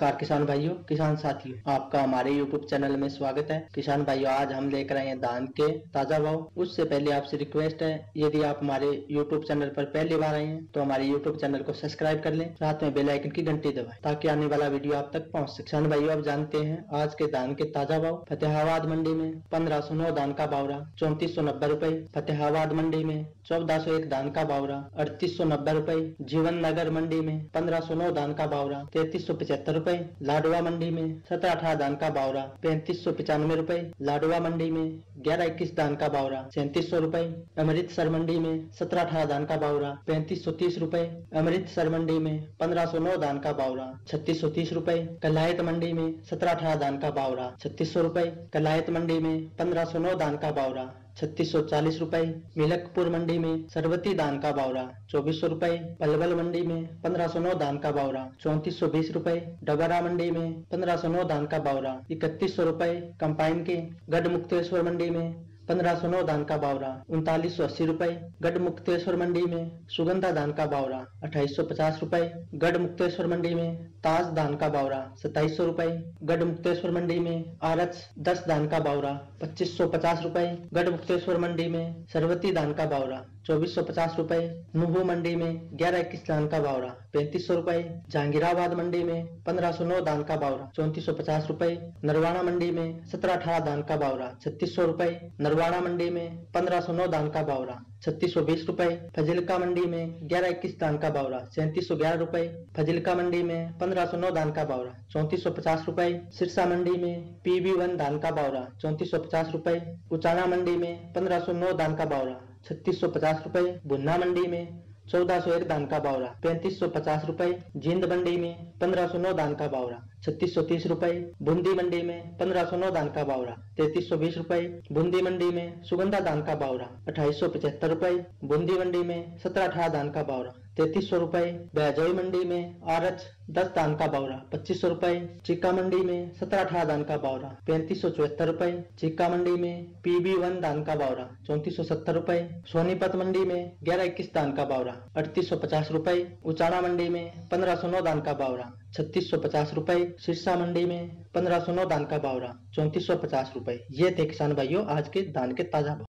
नमस्कार किसान भाइयों, किसान साथियों, आपका हमारे YouTube चैनल में स्वागत है। किसान भाइयों, आज हम लेकर आए हैं धान के ताजा भाव। उससे पहले आपसे रिक्वेस्ट है, यदि आप हमारे YouTube चैनल पर पहली बार आए हैं तो हमारे YouTube चैनल को सब्सक्राइब कर लें, साथ में बेल आइकन की घंटी दबाएं ताकि आने वाला वीडियो आप तक पहुंच सके। किसान भाइयों, आप जानते हैं आज के धान के ताजा भाव। फतेहाबाद मंडी में 1509 धान का भाव रहा 3490 रुपए। फतेहाबाद मंडी में 1401 धान का भाव रहा 3890 रुपए। जीवन नगर मंडी में 1509 धान का भाव रहा 3375 रुपए। लाडवा मंडी में 1718 धान का भाव रहा 3595 रुपए। लाडवा मंडी में 1121 धान का भाव रहा 3700 रुपए। अमृतसर मंडी में 1718 धान का भाव रहा 3530 रुपए। अमृतसर मंडी में 1509 धान का भाव रहा 3630 रुपए। कलायत मंडी में 1718 धान का भाव रहा 3600 रुपए। कलायत मंडी में 1509 धान का भाव रहा 3640 रुपए। मिलकपुर मंडी में सरबती धान का भाव रहा 2400 रुपए। पलवल मंडी में 1509 धान का भाव रहा 3420 रुपए। डबरा मंडी में 1509 धान का भाव रहा 3100 रुपए। कंपाइन के गढ़ मुक्तेश्वर मंडी में 1509 धान का भाव रहा 3980 रुपए। गढ़ मुक्तेश्वर मंडी में सुगंधा धान का भाव रहा 2850 रुपए। गढ़ मुक्तेश्वर मंडी में ताज धान का भाव रहा 2700 रुपए। गढ़ मुक्तेश्वर मंडी में आरच 10 धान का भाव रहा 2550 रुपए। गढ़ मुक्तेश्वर मंडी में सरवती धान का भाव रहा 2450 रुपए। नुहू मंडी में 1121 धान का भाव रहा 3500 रुपए। जहांगीराबाद मंडी में 1509 धान का भाव रहा 3450 रुपए। नरवाना मंडी में 1718 धान का भाव रहा 3600 रुपए। नरवाना मंडी में 1509 धान का भाव रहा 3620 रुपए। फजिल्का मंडी में 1121 धान का भाव रहा 3711 रुपए। फजिल्का मंडी में 1509 धान का भाव रहा 3450 रुपए। सिरसा मंडी में PB1 धान का भाव रहा 3450 रुपए। उचाना मंडी में 1509 धान का भाव रहा 3650 रुपए। भुन्ना मंडी में 1401 धान का भाव रहा 3550 रुपए। जींद मंडी में 1509 धान का भाव रहा 3630 रुपए। बूंदी मंडी में 1509 धान का भाव रहा 3320 रुपए। बूंदी मंडी में सुगंधा धान का भाव रहा 2875 रुपए। बूंदी मंडी में 1718 धान का भाव रहा 3300 रुपए। बहजोई मंडी में आरच 10 धान का भाव रहा 2500 रुपए। चिक्का मंडी में 1718 धान का भाव रहा 3574 रुपए। चिक्का मंडी में PB1 धान का भाव रहा 3470 रुपए। सोनीपत मंडी में 1121 धान का भाव रहा 3850 रुपए। उचाना मंडी में 1509 धान का भाव रहा 3650 रुपए। सिरसा मंडी में 1509 धान का भाव रहा 3450 रुपए। ये थे किसान भाइयों आज के धान के ताजा भाव।